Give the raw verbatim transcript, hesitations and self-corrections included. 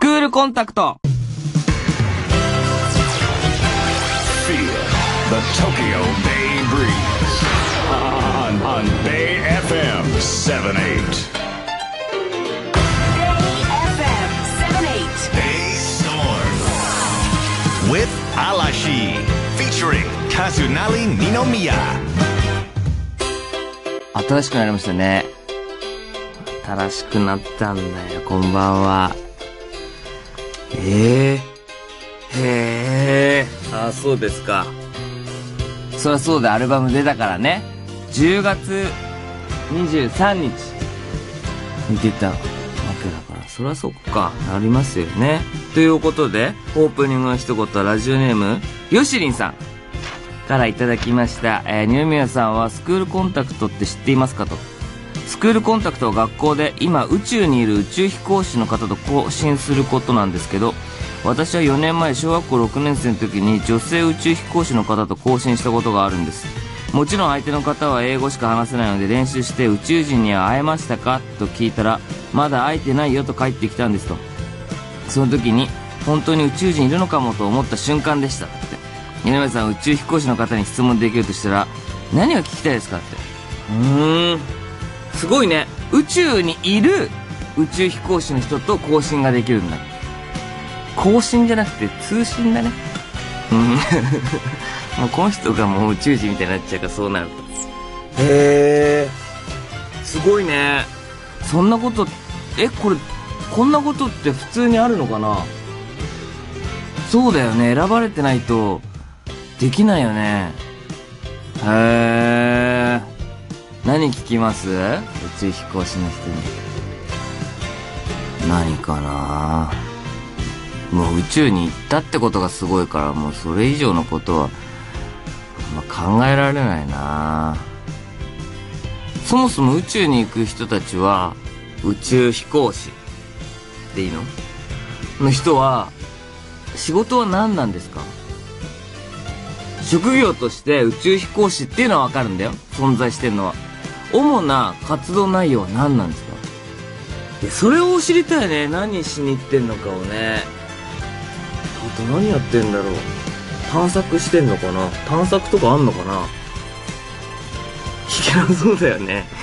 クールコンタクト。 Feel the Tokyo Bay breeze on, on Bay エフエム セブンティーエイト. Bay エフエム セブンティーエイト. Bay Storm with Alashi featuring Kazunari Ninomiya. 新しくなりましたね。新しくなったんだよ。こんばんは。えー、へー。あ、そうですか。そりゃそうだ、アルバム出たからね。じゅうがつにじゅうさんにちに出たわけだから、そりゃそっか、なりますよね。ということで、オープニングの一言、ラジオネームよしりんさんからいただきました。えー、二宮さんはスクールコンタクトって知っていますかと。スクールコンタクトは学校で今宇宙にいる宇宙飛行士の方と交信することなんですけど、私はよねんまえ小学校ろくねんせいの時に女性宇宙飛行士の方と交信したことがあるんです。もちろん相手の方は英語しか話せないので練習して、宇宙人には会えましたかと聞いたら、まだ会えてないよと返ってきたんですと。その時に本当に宇宙人いるのかもと思った瞬間でしたって。二宮さん、宇宙飛行士の方に質問できるとしたら何が聞きたいですかって。うーん、すごいね。宇宙にいる宇宙飛行士の人と交信ができるんだ。交信じゃなくて通信だね。うんもうこの人がもう宇宙人みたいになっちゃうから、そうなると。へえ、すごいね。そんなこと、え、これこんなことって普通にあるのかな。そうだよね、選ばれてないとできないよね。へえ、何聞きます？宇宙飛行士の人に。何かな。もう宇宙に行ったってことがすごいから、もうそれ以上のことは、まあ、考えられないな。そもそも宇宙に行く人たちは宇宙飛行士でいいの？の人は仕事は何なんですか？職業として宇宙飛行士っていうのは分かるんだよ、存在してるのは。主な活動内容は何なんですか？いや、それを知りたいね。何しに行ってんのかをね。あと何やってんだろう。探索してんのかな。探索とかあんのかな。いや、そうだよね。